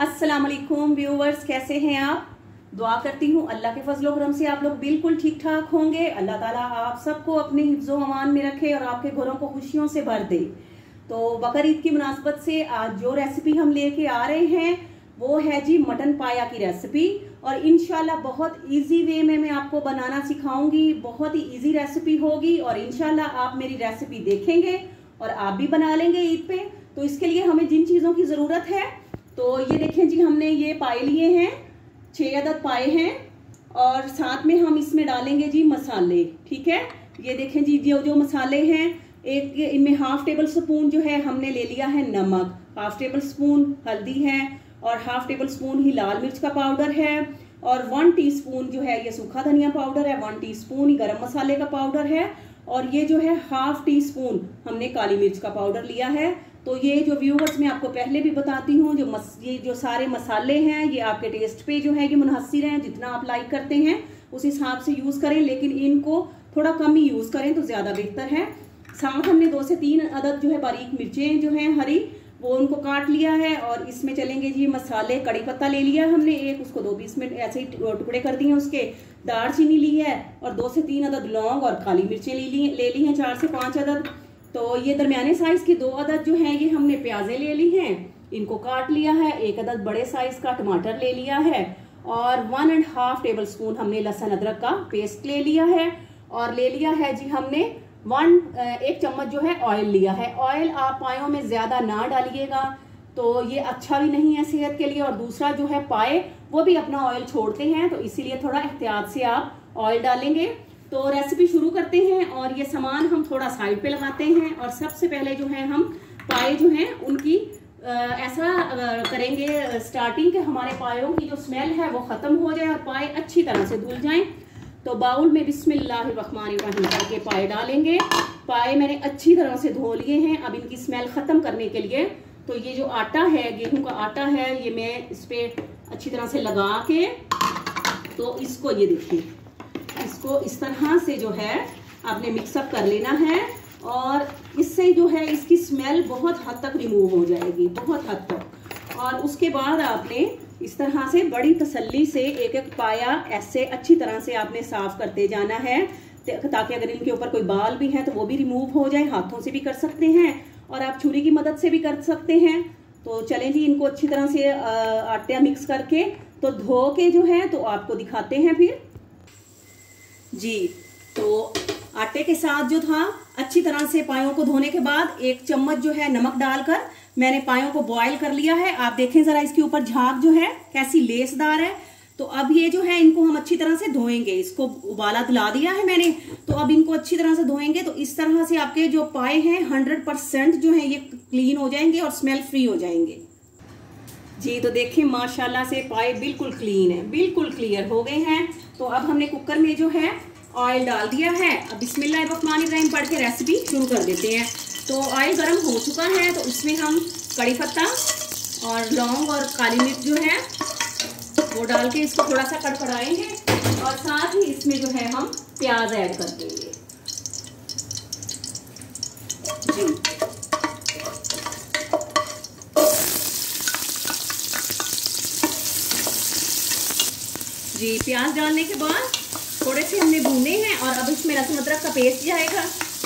अस्सलाम वालेकुम व्यूवर्स, कैसे हैं आप। दुआ करती हूँ अल्लाह के फजल करम से आप लोग बिल्कुल ठीक ठाक होंगे। अल्लाह ताला आप सबको अपने हिफ्ज़ो अमान में रखे और आपके घरों को खुशियों से भर दे। तो बकर ईद की मुनासबत से आज जो रेसिपी हम लेके आ रहे हैं वो है जी मटन पाया की रेसिपी। और इंशाल्लाह बहुत इजी वे में मैं आपको बनाना सिखाऊंगी। बहुत ही इजी रेसिपी होगी और इंशाल्लाह आप मेरी रेसिपी देखेंगे और आप भी बना लेंगे ईद पे। तो इसके लिए हमें जिन चीज़ों की ज़रूरत है तो ये देखें जी, हमने ये पाए लिए हैं, 6 अदद पाए हैं और साथ में हम इसमें डालेंगे जी मसाले। ठीक है, ये देखें जी जो मसाले हैं, एक इनमें हाफ टेबल स्पून जो है हमने ले लिया है नमक, हाफ टेबल स्पून हल्दी है और हाफ टेबल स्पून ही लाल मिर्च का पाउडर है और 1 टीस्पून जो है ये सूखा धनिया पाउडर है, 1 टीस्पून ही गरम मसाले का पाउडर है और ये जो है हाफ टी स्पून हमने काली मिर्च का पाउडर लिया है। तो ये जो व्यूवर्स मैं आपको पहले भी बताती हूँ, ये जो सारे मसाले हैं ये आपके टेस्ट पे जो है ये मुनहसिर हैं। जितना आप लाइक करते हैं उस हिसाब से यूज़ करें, लेकिन इनको थोड़ा कम ही यूज़ करें तो ज़्यादा बेहतर है। साथ हमने 2 से 3 अदद जो है बारीक मिर्चें जो हैं हरी, वो उनको काट लिया है और इसमें चलेंगे जी मसाले। कड़ी पत्ता ले लिया हमने एक, उसको 2 पीस में ऐसे ही टुकड़े कर दिए उसके। दालचीनी ली है और 2 से 3 अदद लौंग और काली मिर्चें ले ली हैं 4 से 5 अदद। तो ये दरमियाने साइज की 2 अदद जो है ये हमने प्याजें ले ली हैं, इनको काट लिया है। 1 अदद बड़े साइज का टमाटर ले लिया है और 1.5 टेबल स्पून हमने लहसुन अदरक का पेस्ट ले लिया है और ले लिया है जी हमने 1 चम्मच जो है ऑयल लिया है। ऑयल आप पायों में ज्यादा ना डालिएगा तो ये अच्छा भी नहीं है सेहत के लिए, और दूसरा जो है पाए वो भी अपना ऑयल छोड़ते हैं, तो इसीलिए थोड़ा एहतियात से आप ऑयल डालेंगे। तो रेसिपी शुरू करते हैं और ये सामान हम थोड़ा साइड पे लगाते हैं। और सबसे पहले जो है हम पाए जो हैं उनकी ऐसा करेंगे स्टार्टिंग के हमारे पायों की जो स्मेल है वो खत्म हो जाए और पाए अच्छी तरह से धुल जाएं। तो बाउल में बिस्मिल्लाहिर्रहमानिर्रहीम करके पाए डालेंगे। पाए मैंने अच्छी तरह से धो लिए हैं। अब इनकी स्मेल खत्म करने के लिए तो ये जो आटा है, गेहूं का आटा है, ये मैं इस पे अच्छी तरह से लगा के तो इसको ये देखिए, इसको इस तरह से जो है आपने मिक्सअप कर लेना है और इससे जो है इसकी स्मेल बहुत हद तक रिमूव हो जाएगी, बहुत हद तक। और उसके बाद आपने इस तरह से बड़ी तसल्ली से एक एक पाया ऐसे अच्छी तरह से आपने साफ करते जाना है, ताकि अगर इनके ऊपर कोई बाल भी है तो वो भी रिमूव हो जाए। हाथों से भी कर सकते हैं और आप छुरी की मदद से भी कर सकते हैं। तो चलें जी, इनको अच्छी तरह से आटा मिक्स करके तो धो के जो है तो आपको दिखाते हैं फिर जी। तो आटे के साथ जो था अच्छी तरह से पायों को धोने के बाद 1 चम्मच जो है नमक डालकर मैंने पायों को बॉईल कर लिया है। आप देखें जरा इसके ऊपर झाग जो है कैसी लेसदार है। तो अब ये जो है इनको हम अच्छी तरह से धोएंगे। इसको उबाला दिला दिया है मैंने, तो अब इनको अच्छी तरह से धोएंगे। तो इस तरह से आपके जो पाए हैं 100% जो है ये क्लीन हो जाएंगे और स्मेल फ्री हो जाएंगे जी। तो देखें माशाल्लाह से पाए बिल्कुल क्लीन है, बिल्कुल क्लियर हो गए हैं। तो अब हमने कुकर में जो है ऑयल डाल दिया है। अब बिस्मिल्लाहिर्रहमानिर्रहीम पढ़ के रेसिपी शुरू कर देते हैं। तो ऑयल गर्म हो चुका है तो इसमें हम कड़ी पत्ता और लौंग और काली मिर्च जो है वो डाल के इसको थोड़ा सा कड़कड़ाएंगे और साथ ही इसमें जो है हम प्याज ऐड कर देंगे जी। जी प्याज डालने के बाद थोड़े से हमने भूने हैं और अब इसमें लहसुन अदरक का पेस्ट जाएगा,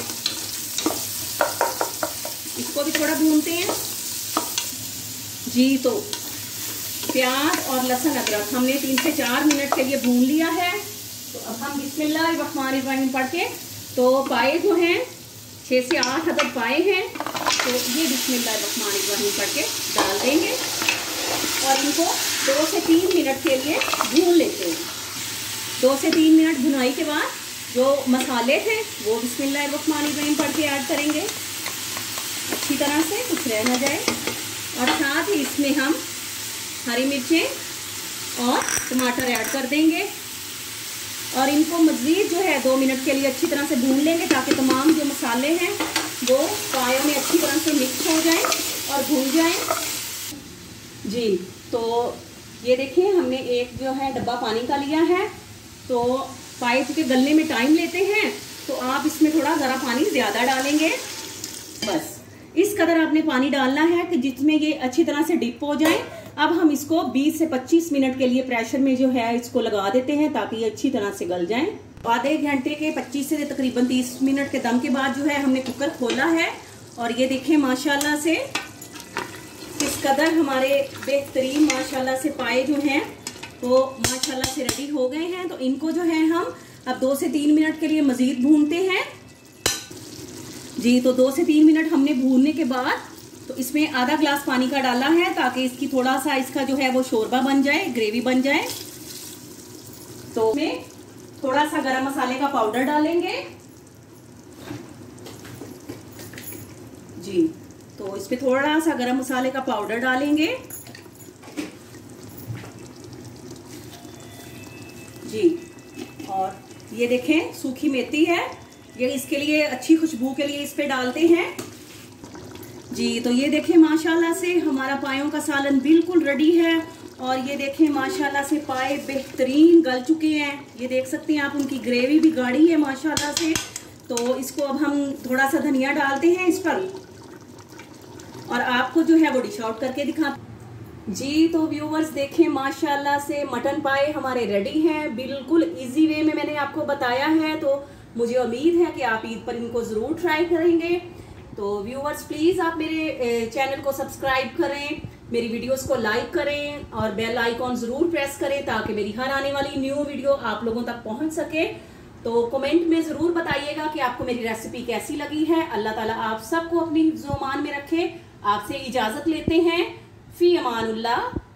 इसको भी थोड़ा भूनते हैं जी। तो प्याज और लहसुन अदरक हमने 3 से 4 मिनट के लिए भून लिया है। तो अब हम बिस्मिल्लाहिर्रहमानिर्रहीम पढ़ के तो पाए जो हैं 6 से 8 अदद पाए हैं, तो ये बिस्मिल्लाहिर्रहमानिर्रहीम पढ़ के डाल देंगे और इनको 2 से 3 मिनट के लिए भून लेते हैं। 2 से 3 मिनट भुनाई के बाद जो मसाले थे वो बिस्मिल्लाहिर्रहमानिर्रहीम पढ़ के ऐड करेंगे अच्छी तरह से, कुछ रह ना जाए। और साथ ही इसमें हम हरी मिर्चें और टमाटर ऐड कर देंगे और इनको मज़ीद जो है 2 मिनट के लिए अच्छी तरह से भून लेंगे ताकि तमाम जो मसाले हैं वो पायों में अच्छी तरह से मिक्स हो जाएं और भून जाएं जी। तो ये देखिए हमने एक जो है डब्बा पानी का लिया है। तो पाए चूँकि गलने में टाइम लेते हैं तो आप इसमें थोड़ा ज़रा पानी ज़्यादा डालेंगे। बस इस कदर आपने पानी डालना है कि जिसमें ये अच्छी तरह से डिप हो जाए अब हम इसको 20 से 25 मिनट के लिए प्रेशर में जो है इसको लगा देते हैं ताकि ये अच्छी तरह से गल जाएं। आधे घंटे के 25 से तकरीबन 30 मिनट के दम के बाद जो है हमने कुकर खोला है और ये देखें माशाल्लाह से किस कदर हमारे बेहतरीन माशाल्लाह से पाए जो हैं वो माशाल्लाह से रेडी हो गए हैं। तो इनको जो है हम अब 2 से 3 मिनट के लिए मजीद भूनते हैं जी। तो 2 से 3 मिनट हमने भूनने के बाद तो इसमें आधा ग्लास पानी का डाला है ताकि इसकी थोड़ा सा इसका जो है वो शोरबा बन जाए, ग्रेवी बन जाए। तो इसमें थोड़ा सा गरम मसाले का पाउडर डालेंगे जी। तो इस पे थोड़ा सा गरम मसाले का पाउडर डालेंगे जी। और ये देखें सूखी मेथी है, ये इसके लिए अच्छी खुशबू के लिए इस पे डालते हैं जी। तो ये देखें माशाल्लाह से हमारा पायों का सालन बिल्कुल रेडी है और ये देखें माशाल्लाह से पाए बेहतरीन गल चुके हैं। ये देख सकते हैं आप, उनकी ग्रेवी भी गाढ़ी है माशाल्लाह से। तो इसको अब हम थोड़ा सा धनिया डालते हैं इस पर और आपको जो है वो डिश आउट करके दिखा जी। तो व्यूवर्स देखें माशाल्लाह से मटन पाए हमारे रेडी हैं, बिल्कुल इजी वे में मैंने आपको बताया है। तो मुझे उम्मीद है कि आप ईद पर इनको ज़रूर ट्राई करेंगे। तो व्यूवर्स प्लीज़ आप मेरे चैनल को सब्सक्राइब करें, मेरी वीडियोस को लाइक करें और बेल आइकॉन ज़रूर प्रेस करें ताकि मेरी हर आने वाली न्यू वीडियो आप लोगों तक पहुंच सके। तो कमेंट में ज़रूर बताइएगा कि आपको मेरी रेसिपी कैसी लगी है। अल्लाह ताला आप सबको अपनी हिफ्ज़-ओ-अमान में रखे। आपसे इजाज़त लेते हैं। फ़ी अमानुल्लाह।